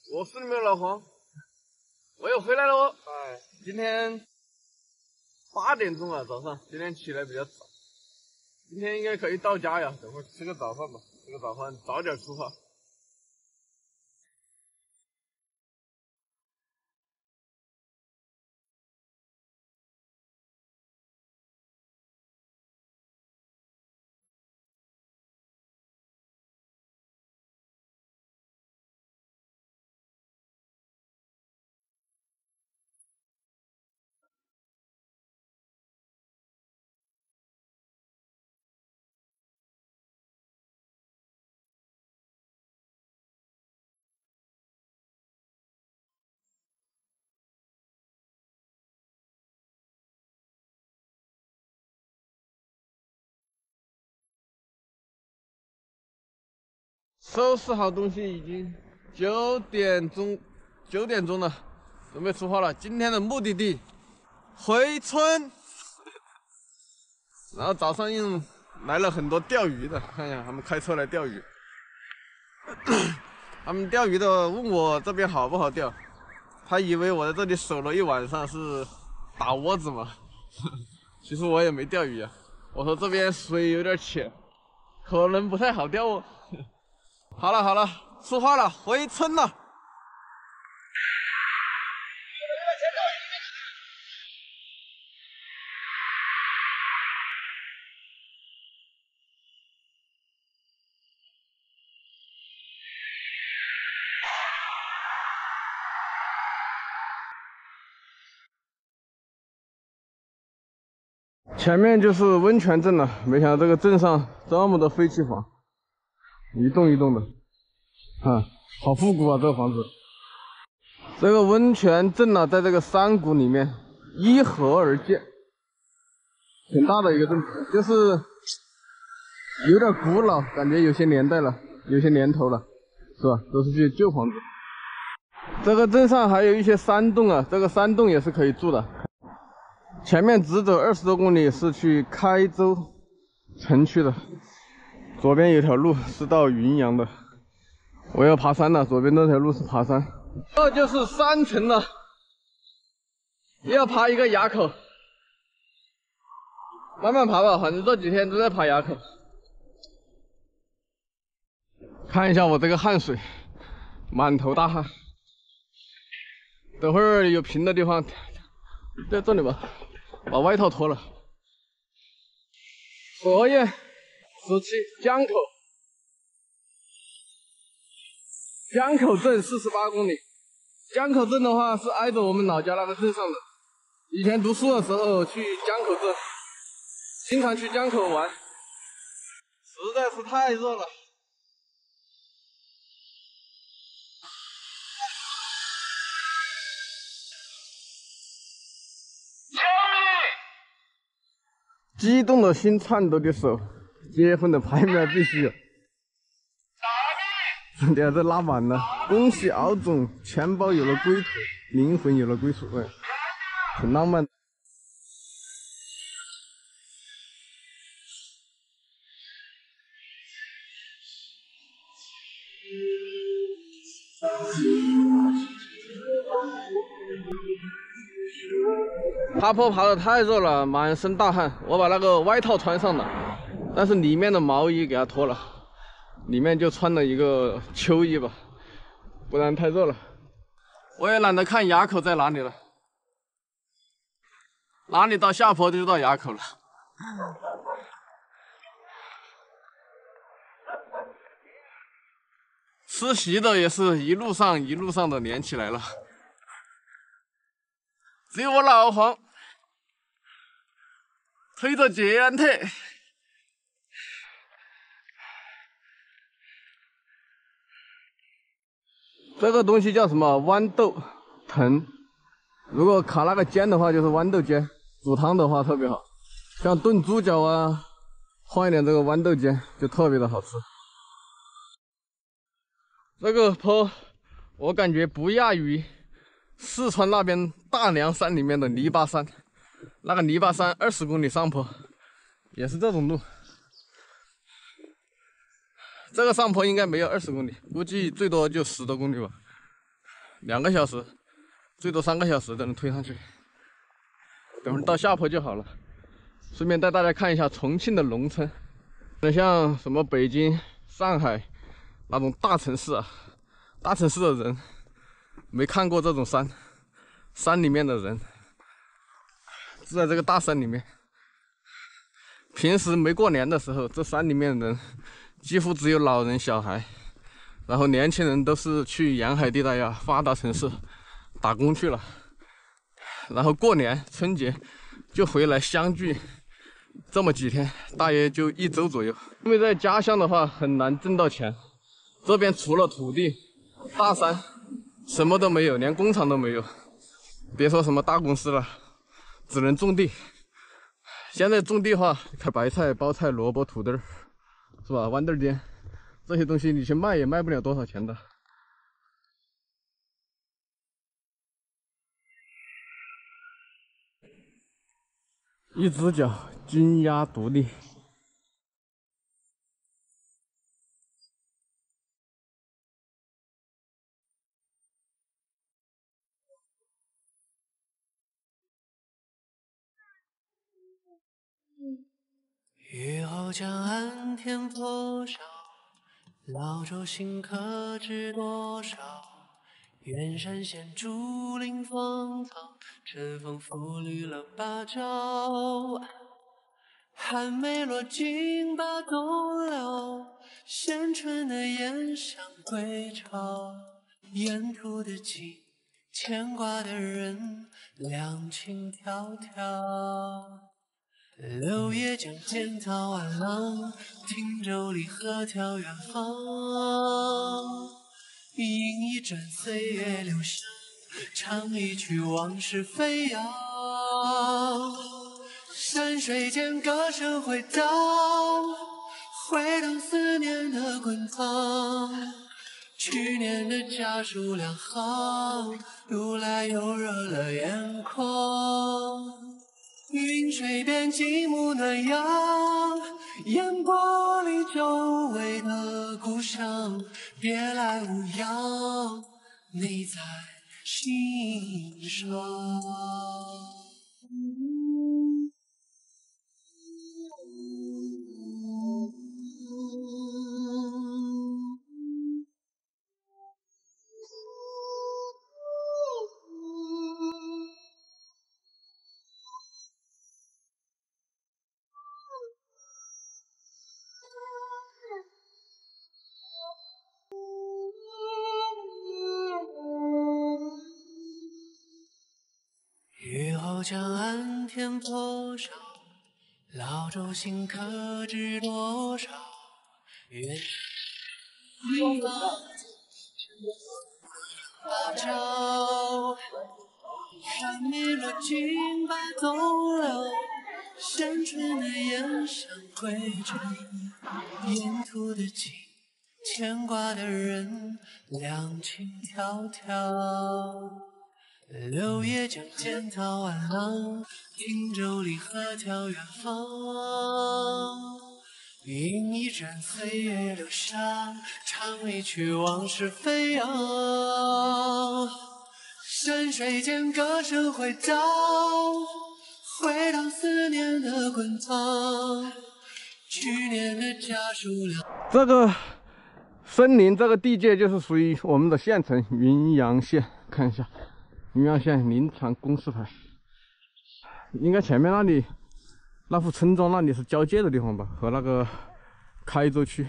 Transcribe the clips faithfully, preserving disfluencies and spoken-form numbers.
卧室里面有老黄，我又回来了哦。哎，今天八点钟啊，早上，今天起来比较早，今天应该可以到家呀。等会儿吃个早饭吧，吃个早饭，早点出发。 收拾好东西，已经九点钟，九点钟了，准备出发了。今天的目的地回村，然后早上又来了很多钓鱼的，看一下他们开车来钓鱼。他们钓鱼的问我这边好不好钓，他以为我在这里守了一晚上是打窝子嘛，其实我也没钓鱼啊。我说这边水有点浅，可能不太好钓哦。好了好了，出发了，回村了。前面就是温泉镇了，没想到这个镇上这么多废弃房，一栋一栋的，啊，好复古啊！这个房子。这个温泉镇呢、啊，在这个山谷里面依河而建，挺大的一个镇，就是有点古老，感觉有些年代了，有些年头了，是吧？都是些旧房子。这个镇上还有一些山洞啊，这个山洞也是可以住的。前面直走二十多公里是去开州城区的，左边有条路是到云阳的。我要爬山了，左边那条路是爬山。这就是山城了，要爬一个垭口，慢慢爬吧，反正这几天都在爬垭口。看一下我这个汗水，满头大汗。等会儿有平的地方，在这里吧，把外套脱了。火焰十七江口，江口镇四十八公里。江口镇的话是挨着我们老家那个镇上的。以前读书的时候去江口镇，经常去江口玩，实在是太热了。激动的心，颤抖的手，结婚的牌面必须有。等下这拉满了，恭喜敖总，钱包有了归途，灵魂有了归属，哎，挺浪漫的。爬坡爬得太热了，满身大汗，我把那个外套穿上了，但是里面的毛衣给它脱了。里面就穿了一个秋衣吧，不然太热了。我也懒得看垭口在哪里了，哪里到下坡就到垭口了。吃席的也是一路上一路上的连起来了，只有我老黄推着减退。这个东西叫什么？豌豆藤。如果烤那个煎的话，就是豌豆煎；煮汤的话特别好，像炖猪脚啊，放一点这个豌豆煎就特别的好吃。这个坡我感觉不亚于四川那边大凉山里面的泥巴山，那个泥巴山二十公里上坡，也是这种路。这个上坡应该没有二十公里，估计最多就十多公里吧。 两个小时，最多三个小时才能推上去。等会儿到下坡就好了。顺便带大家看一下重庆的农村，像什么北京、上海那种大城市啊，大城市的人没看过这种山，山里面的人住在这个大山里面。平时没过年的时候，这山里面的人几乎只有老人、小孩，然后年轻人都是去沿海地带呀、发达城市打工去了。然后过年春节就回来相聚，这么几天，大约就一周左右。因为在家乡的话很难挣到钱，这边除了土地、大山，什么都没有，连工厂都没有，别说什么大公司了，只能种地。现在种地的话，看白菜、包菜、萝卜、土豆，是吧？豌豆尖这些东西，你去卖也卖不了多少钱的。一只脚金鸭独立。 雨后江岸天多少，老舟新客知多少。远山现竹林芳草，春风拂绿了芭蕉。寒梅落尽把冬了，衔春的燕上归巢。沿途的景，牵挂的人，两情迢迢。柳叶江间涛万浪，汀洲里鹤眺远方。饮一盏岁月流香，唱一曲往事飞扬。山水间歌声回荡，回荡思念的滚烫。去年的家书两行，读来又热了眼眶。云水边极目暖阳，烟波里久违的故乡，别来无恙，你在心上。雨后江岸天多少，老舟新客知多少。远地方芭蕉，寒梅落尽把冬了，衔春的燕上归巢。沿途的景，牵挂的人，两情迢迢。柳叶江间涛万浪，汀洲里鹤眺远方。饮一盏岁月留香，唱一曲往事飞扬。山水间歌声回荡，回荡思念的滚烫。去年的家书两。 这个森林这个地界就是属于我们的县城云阳县，看一下。云阳县临船公示牌，应该前面那里那户村庄那里是交界的地方吧，和那个开州区。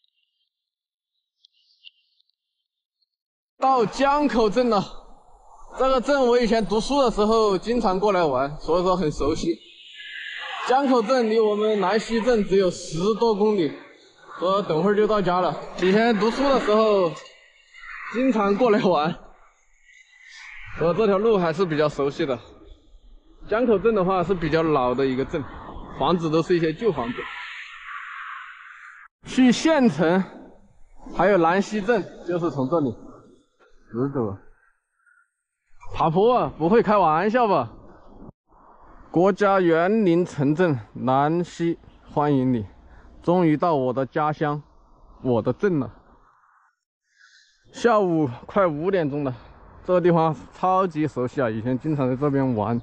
到江口镇了， 这个镇我以前读书的时候经常过来玩，所以说很熟悉。江口镇离我们兰溪镇只有十多公里，说等会儿就到家了。以前读书的时候经常过来玩，我这条路还是比较熟悉的。江口镇的话是比较老的一个镇，房子都是一些旧房子。去县城还有兰溪镇就是从这里直走。爬坡啊，不会开玩笑吧？国家园林城镇兰溪，欢迎你，终于到我的家乡，我的镇了。下午快五点钟了，这个地方超级熟悉啊，以前经常在这边玩。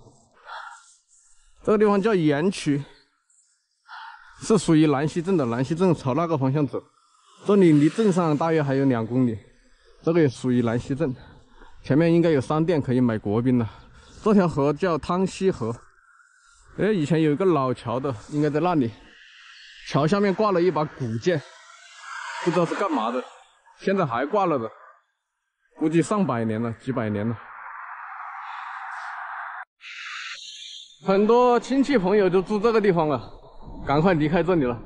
这个地方叫盐渠，是属于兰溪镇的。兰溪镇朝那个方向走，这里离镇上大约还有两公里。这个也属于兰溪镇。前面应该有商店可以买国宾了。这条河叫汤溪河。哎，以前有一个老桥的，应该在那里。桥下面挂了一把古剑，不知道是干嘛的，现在还挂了的，估计上百年了，几百年了。很多亲戚朋友都住这个地方了，赶快离开这里了。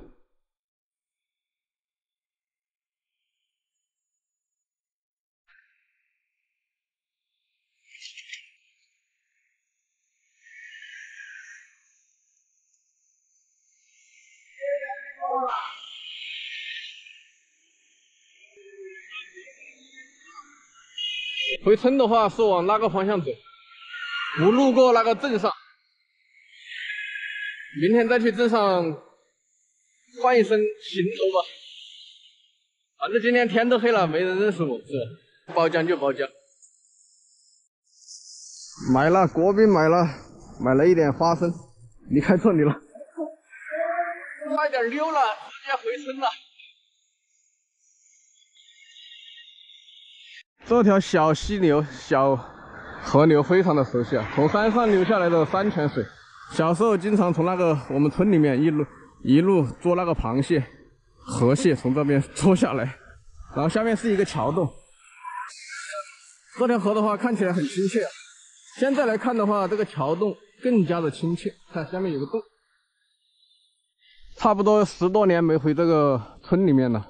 回村的话是往那个方向走，不路过那个镇上。明天再去镇上换一身行头吧。反正今天天都黑了，没人认识我，是吧？包浆就包浆。买了国宾，买了，买了一点花生，离开这里了。快点溜了，直接回村了。这条小溪流、小河流非常的熟悉啊，从山上流下来的山泉水。小时候经常从那个我们村里面一路一路捉那个螃蟹、河蟹，从这边捉下来，然后下面是一个桥洞。这条河的话看起来很亲切啊，现在来看的话，这个桥洞更加的亲切。看下面有个洞，差不多十多年没回这个村里面了。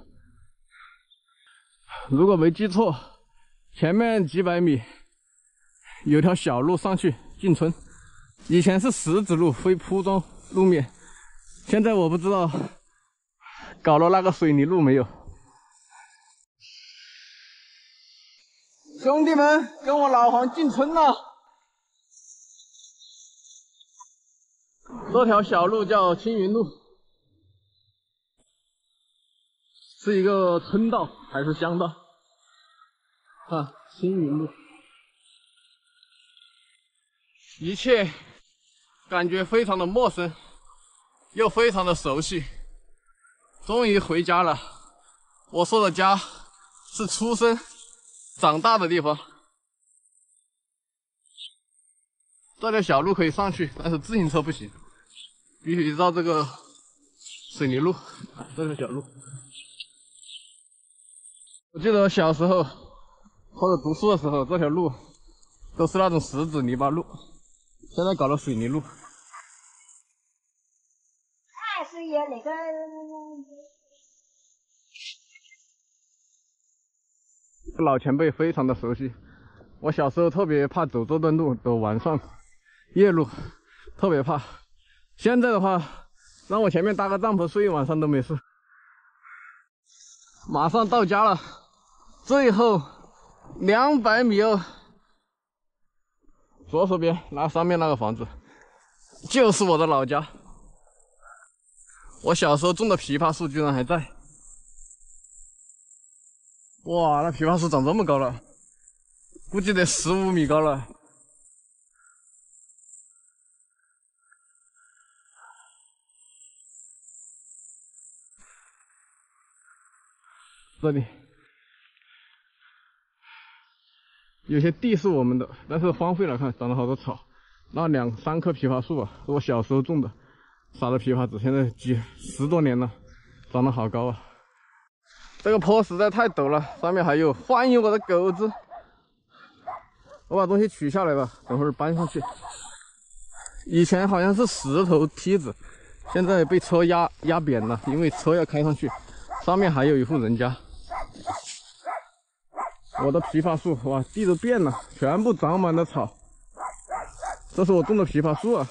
如果没记错，前面几百米有条小路上去进村，以前是石子路，非铺装路面，现在我不知道搞了那个水泥路没有。兄弟们，跟我老黄进村了。这条小路叫青云路，是一个村道还是乡道？啊，青云路，一切感觉非常的陌生，又非常的熟悉。终于回家了。我说的家是出生长大的地方。这条小路可以上去，但是自行车不行，必须绕这个水泥路，这条小路。我记得我小时候或者读书的时候，这条路都是那种石子泥巴路，现在搞了水泥路。 二十爷那个。 老前辈非常的熟悉，我小时候特别怕走这段路的晚上夜路，特别怕。现在的话，让我前面搭个帐篷睡一晚上都没事。马上到家了，最后两百米哦。左手边那上面那个房子，就是我的老家。我小时候种的枇杷树居然还在。哇，那枇杷树长这么高了，估计得十五米高了。这里有些地是我们的，但是荒废了，看长了好多草。那两三棵枇杷树啊，是我小时候种的，撒的枇杷籽，现在几十多年了，长得好高啊。这个坡实在太陡了，上面还有欢迎我的狗子。 我把东西取下来吧，等会儿搬上去。以前好像是石头梯子，现在被车压压扁了，因为车要开上去。上面还有一户人家。我的枇杷树，哇，地都变了，全部长满了草。这是我种的枇杷树啊。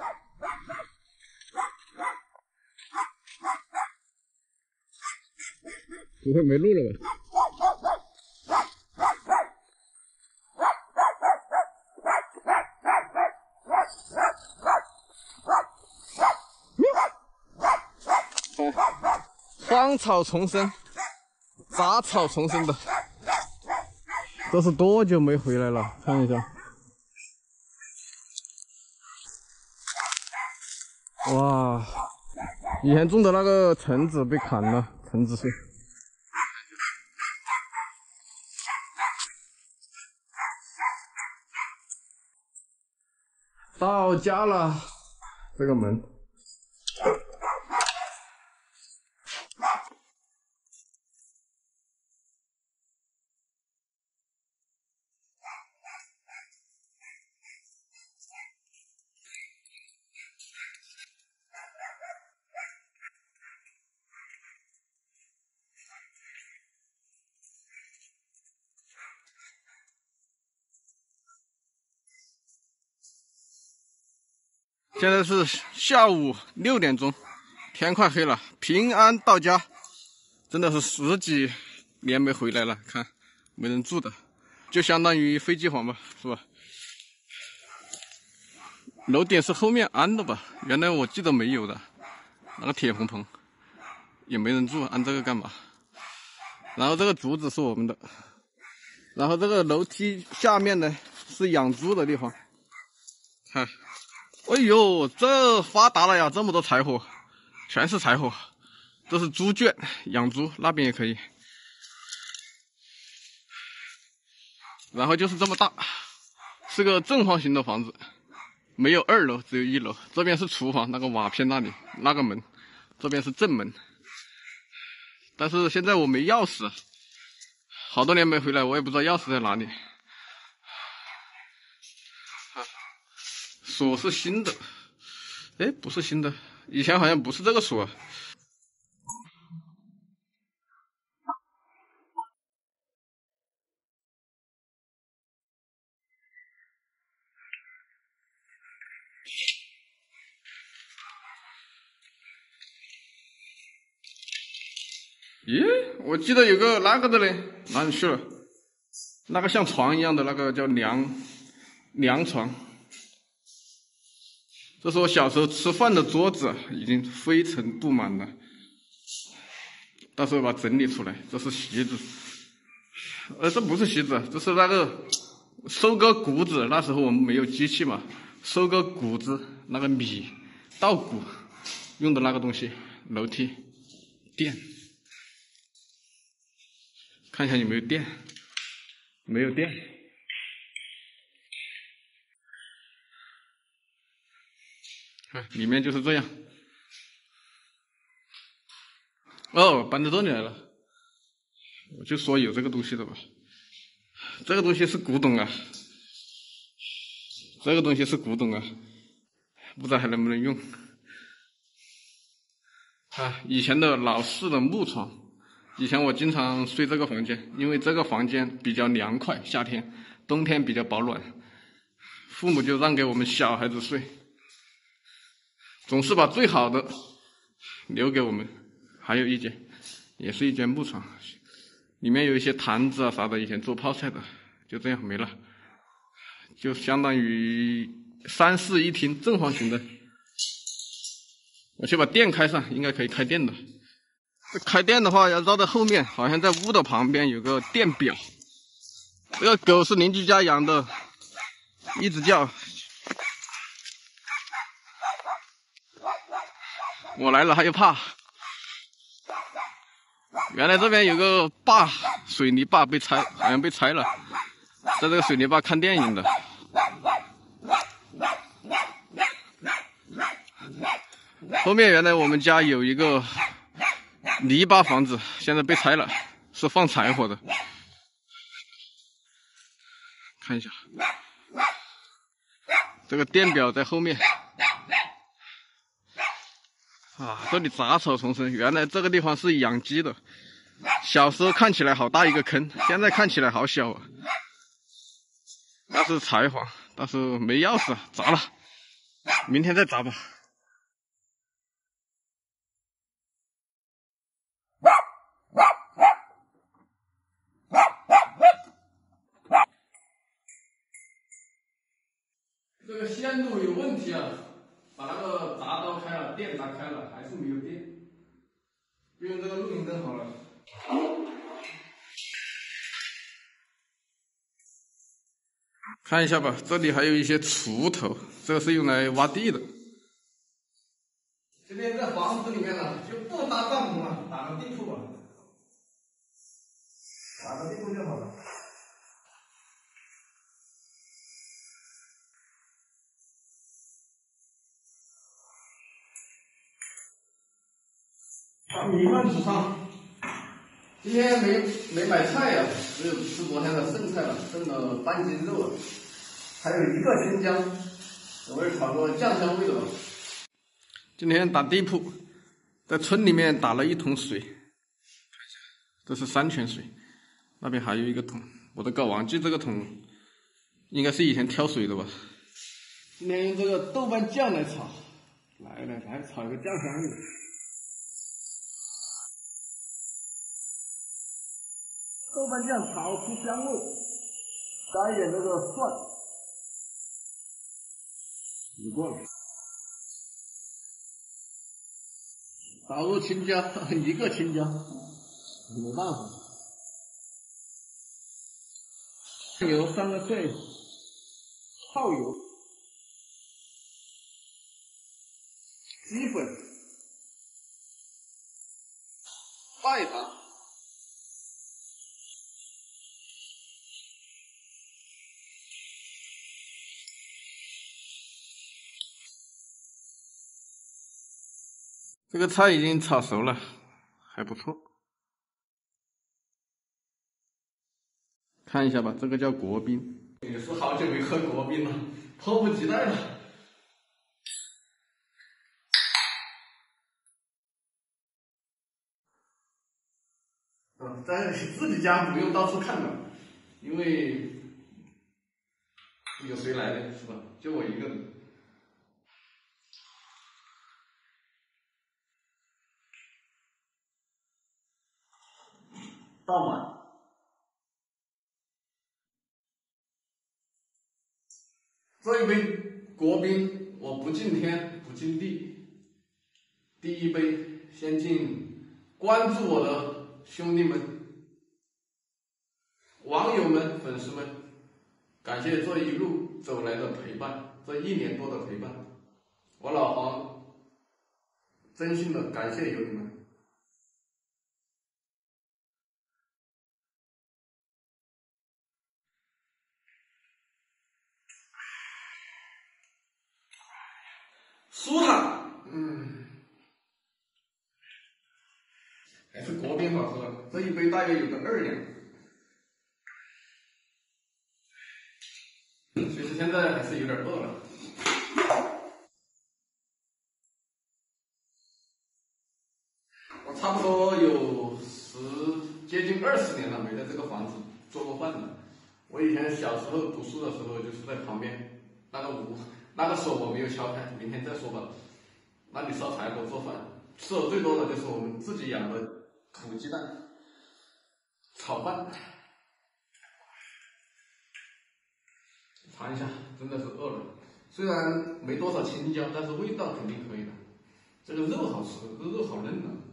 不会没路了吧？荒草丛生，杂草丛生的，这是多久没回来了？看一下，哇，以前种的那个橙子被砍了，橙子树。到家了，这个门。现在是下午六点钟，天快黑了，平安到家，真的是十几年没回来了。看，没人住的，就相当于飞机房吧，是吧？楼顶是后面安的吧？原来我记得没有的，那个铁棚棚也没人住，安这个干嘛？然后这个竹子是我们的，然后这个楼梯下面呢是养猪的地方，看。哎呦，这发达了呀！这么多柴火，全是柴火。这是猪圈，养猪，那边也可以。然后就是这么大，是个正方形的房子，没有二楼，只有一楼。这边是厨房，那个瓦片那里，那个门，这边是正门。但是现在我没钥匙，好多年没回来，我也不知道钥匙在哪里。锁是新的，哎，不是新的，以前好像不是这个锁。咦，我记得有个那个的嘞，哪里去了？那个像床一样的那个叫凉凉床。这是我小时候吃饭的桌子，已经灰尘布满了。到时候把它整理出来。这是席子，呃，这不是席子，这是那个收割谷子。那时候我们没有机器嘛，收割谷子那个米稻谷用的那个东西。楼梯，电，看一下有没有电，没有电。看，里面就是这样。哦，搬到这里来了。我就说有这个东西的吧。这个东西是古董啊，这个东西是古董啊，不知道还能不能用。啊，以前的老式的木床，以前我经常睡这个房间，因为这个房间比较凉快，夏天，冬天比较保暖，父母就让给我们小孩子睡。总是把最好的留给我们。还有一间，也是一间木床，里面有一些坛子啊啥的，以前做泡菜的，就这样没了，就相当于三室一厅，正方形的。我去把电开上，应该可以开电的。这开电的话要绕到后面，好像在屋的旁边有个电表。这个狗是邻居家养的，一直叫。我来了，它又怕。原来这边有个坝，水泥坝被拆，好像被拆了，在这个水泥坝看电影的。后面原来我们家有一个泥巴房子，现在被拆了，是放柴火的。看看一下，这个电表在后面。啊，这里杂草丛生，原来这个地方是养鸡的。小时候看起来好大一个坑，现在看起来好小啊。那是柴房，但是没钥匙，砸了，明天再砸吧。这个线路有问题啊，把那个闸刀开了，电闸开了，还是没有电。就用这个录音灯好了。看一下吧，这里还有一些锄头，这个是用来挖地的。今天在房子里面呢，就不搭帐篷了，打个地铺吧，打个地铺就好了。把米饭煮上。今天没没买菜呀、啊，只有吃昨天的剩菜了，剩了半斤肉了，还有一个青椒，我是炒个酱香味的吧。今天打地铺，在村里面打了一桶水，看一下，这是山泉水，那边还有一个桶，我都搞忘记这个桶应该是以前挑水的吧。今天用这个豆瓣酱来炒，来来来，炒一个酱香味。豆瓣酱炒出香味，加一点这个蒜，煮过了。倒入青椒，一个青椒，没办法。油三个碎，耗油，鸡粉，白糖。这个菜已经炒熟了，还不错。看一下吧，这个叫国宾，也是好久没喝国宾了，迫不及待了。嗯，在自己家不用到处看了，因为有谁来的是吧？就我一个人。倒满。这一杯国宾，我不敬天不敬地。第一杯先敬关注我的兄弟们、网友们、粉丝们，感谢这一路走来的陪伴，这一年多的陪伴，我老黄真心的感谢有你们。舒坦，嗯，还是国宾好喝。这一杯大约有个二两。其实现在还是有点饿了。我差不多有十接近二十年了没在这个房子做过饭了。我以前小时候读书的时候，就是在旁边那个屋。那个锁我没有敲开，明天再说吧。那里烧柴火做饭，吃的最多的就是我们自己养的土鸡蛋，炒饭。尝一下，真的是饿了。虽然没多少青椒，但是味道肯定可以的。这个肉好吃，这个肉好嫩啊，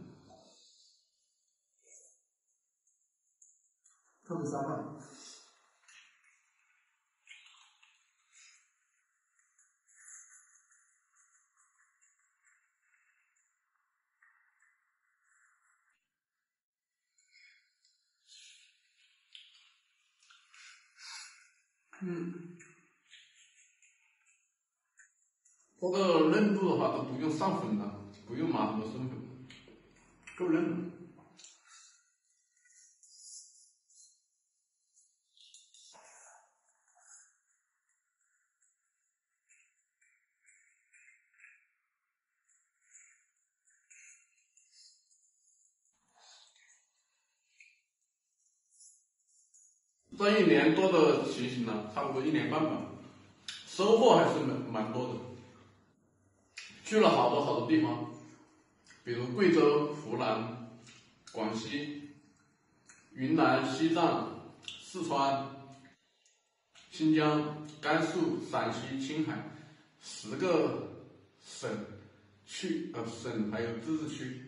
特别香饭。嗯，这个嫩度的话都不用上粉了，不用码什么生粉，够嫩了。 这一年多的骑行了，差不多一年半吧，收获还是蛮蛮多的。去了好多好多地方，比如贵州、湖南、广西、云南、西藏、四川、新疆、甘肃、陕西、青海，十个省区呃省还有自治区。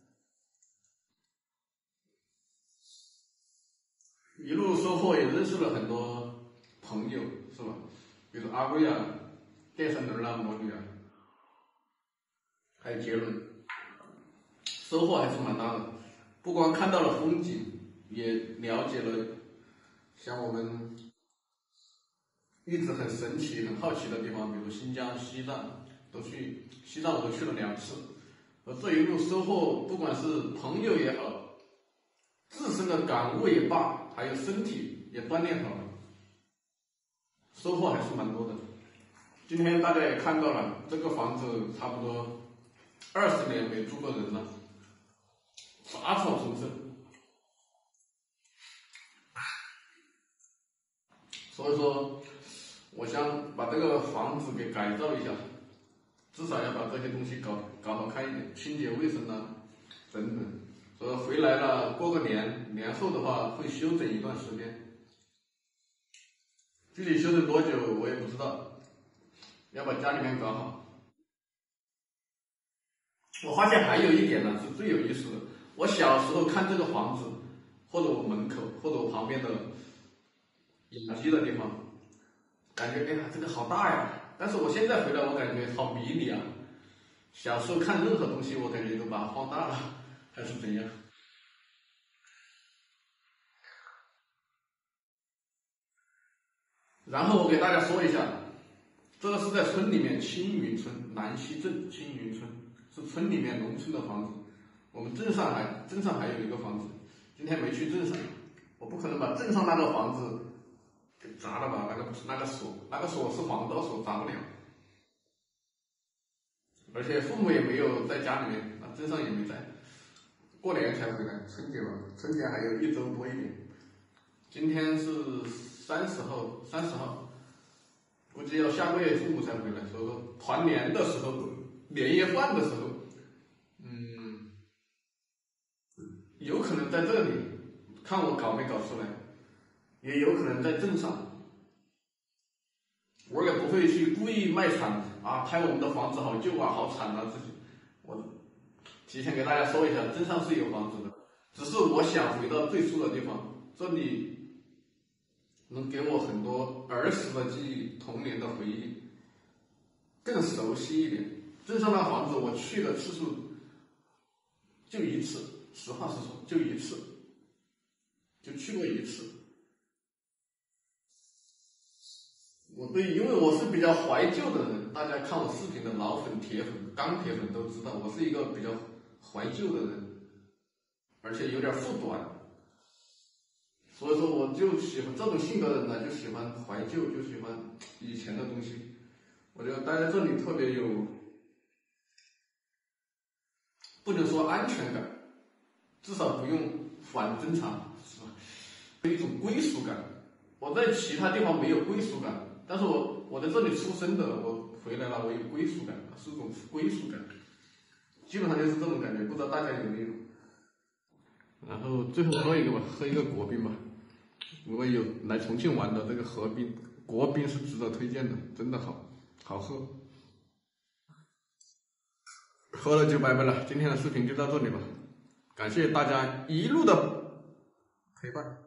一路收获，也认识了很多朋友，是吧？比如阿贵啊、电三轮啊、魔女啊，还有杰伦，收获还是蛮大的。不光看到了风景，也了解了像我们一直很神奇、很好奇的地方，比如新疆、西藏，都去西藏我都去了两次。而这一路收获，不管是朋友也好，自身的感悟也罢，还有身体也锻炼好了，收获还是蛮多的。今天大家也看到了，这个房子差不多二十年没住过人了，杂草丛生。所以说，我想把这个房子给改造一下，至少要把这些东西搞搞好看一点，清洁卫生啊，等等。所以回来了，过个年，年后的话会休整一段时间，具体休整多久我也不知道，要把家里面搞好。我发现还有一点呢是最有意思的，我小时候看这个房子，或者我门口，或者我旁边的养鸡的地方，感觉哎呀这个好大呀，但是我现在回来我感觉好迷你啊。小时候看任何东西我感觉都把它放大了，还是怎样？然后我给大家说一下，这个是在村里面，青云村南溪镇青云村，是村里面农村的房子。我们镇上还镇上还有一个房子，今天没去镇上，我不可能把镇上那个房子给砸了吧？那个那个锁，那个锁是防盗锁，砸不了。而且父母也没有在家里面，啊，镇上也没在，过年才回来，春节吧，春节还有一周多一点。今天是三十号，三十号，估计要下个月父母才回来，所以说团年的时候，年夜饭的时候，嗯，有可能在这里，看我搞没搞出来，也有可能在镇上。我也不会去故意卖惨啊，拍我们的房子好旧啊，好惨啊，这些。我提前给大家说一下，镇上是有房子的，只是我想回到最初的地方，这里能给我很多儿时的记忆、童年的回忆，更熟悉一点。镇上那房子我去的次数就一次，实话实说，就一次，就去过一次。我对，因为我是比较怀旧的人，大家看我视频的老粉、铁粉、钢铁粉都知道，我是一个比较怀旧的人，而且有点护短，所以说我就喜欢这种性格的人呢，就喜欢怀旧，就喜欢以前的东西。我觉得待在这里特别有，不能说安全感，至少不用反侦查，是吧？有一种归属感。我在其他地方没有归属感。但是我我在这里出生的，我回来了，我有归属感，是一种归属感，基本上就是这种感觉，不知道大家有没有？然后最后喝一个吧，喝一个国宾吧。如果有来重庆玩的，这个河滨国宾是值得推荐的，真的好好喝。喝了就拜拜了，今天的视频就到这里吧，感谢大家一路的陪伴。